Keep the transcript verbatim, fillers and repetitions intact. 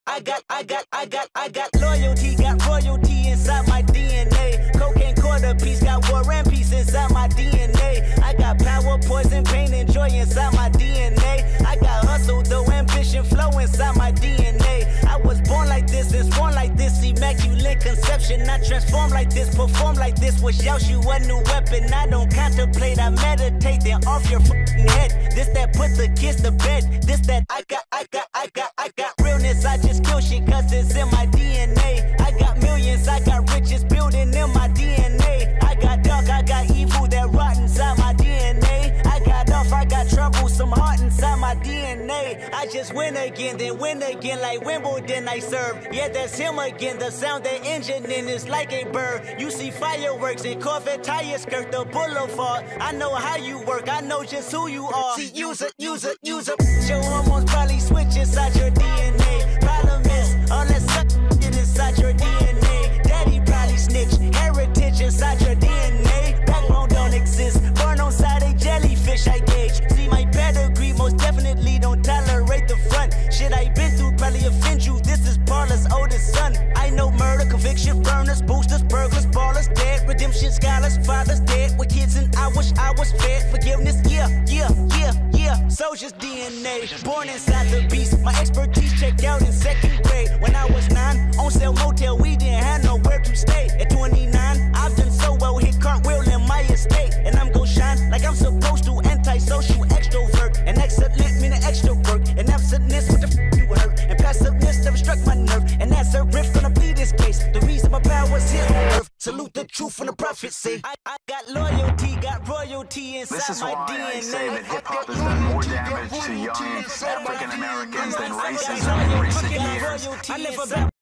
I got, I got, I got, I got loyalty, got royalty inside my D N A. Cocaine quarter piece, got war and peace inside my D N A. I got power, poison, pain, and joy inside my D N A. I got hustle, though, ambition, flow inside my D N A. I was born like this and born like this, immaculate conception. I transform like this, perform like this, wish out you a new weapon. I don't contemplate, I meditate, then off your fucking head. This that put the kids to bed. This that I got, I got, I got, I got realness. I just kill shit cause it's in my D N A. I got millions, I got riches building in my D N A. I got dark, I got evil that rot inside my D N A. I got off, I got trouble, some heart inside my D N A. I just win again, then win again like Wimbledon I serve. Yeah, that's him again, the sound that engine in is like a bird. You see fireworks and Corvette tires skirt the boulevard. I know how you work, I know just who you are. See, use it, use it, use it. Your hormones probably switch inside your D N A. Problem is, all that suck shit inside your D N A. Daddy probably snitch, heritage inside your D N A. Backbone don't exist, born on side a jellyfish I gauge. See my pedigree, most definitely don't tolerate the front. Shit I been through probably offend you, this is Paula's oldest son. I know murder, conviction, burners, boosters, burglars, ballers, dead, redemption, scholars, fathers dead with kids and I wish I was fed. Forgiveness, yeah, yeah, yeah, yeah. Soldier's D N A, born inside the beast. My expertise checked out in second grade. When I was nine, on sale motel, we didn't have nowhere to stay. At twenty-nine, I've done so well, hit cartwheel in my estate. And I'm gon' shine like I'm supposed to, antisocial extrovert. And excellent meaning extra work. And absentness, what the f you hurt. And passiveness never struck my nerve. And that's a riff gonna be this case. The reason my power's here on earth. Salute the truth from the prophecy. I, I got loyalty, got royalty inside This is my why D N A. I say that hip-hop has done more damage to young African Americans than racism in recent years. I live about